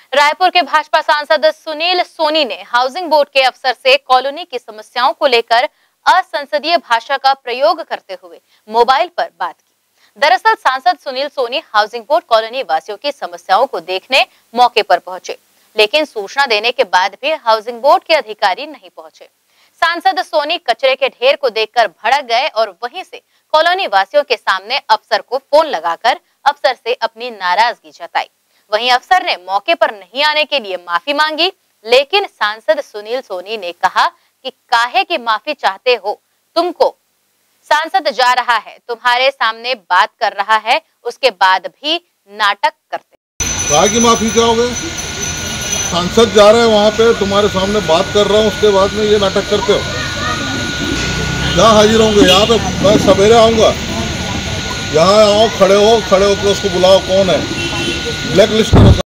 रायपुर के भाजपा सांसद सुनील सोनी ने हाउसिंग बोर्ड के अफसर से कॉलोनी की समस्याओं को लेकर असंसदीय भाषा का प्रयोग करते हुए मोबाइल पर बात की। दरअसल सांसद Sunil Soni housing board colony वासियों की समस्याओं को देखने मौके पर पहुंचे, लेकिन सूचना देने के बाद भी हाउसिंग बोर्ड के अधिकारी नहीं पहुंचे। सांसद सोनी कचरे के ढेर को देखकर भड़क गए और वहीं से कॉलोनी वासियों के सामने अफसर को फोन लगाकर अफसर से अपनी नाराजगी जताई। वहीं अफसर ने मौके पर नहीं आने के लिए माफी मांगी, लेकिन सांसद सुनील सोनी ने कहा कि काहे की माफी चाहते हो, तुमको सांसद जा रहा है, तुम्हारे सामने बात कर रहा है, उसके बाद भी नाटक करते। काहे की माफी चाहोगे? सांसद जा रहे हैं वहाँ पे, तुम्हारे सामने बात कर रहा हूँ, उसके बाद में ये नाटक करते हो। यहाँ हाजिर होंगे, यहाँ पे मैं सवेरे आऊँगा, यहाँ आओ, खड़े हो के उसको बुलाओ, कौन है, ब्लैक लिस्ट करो।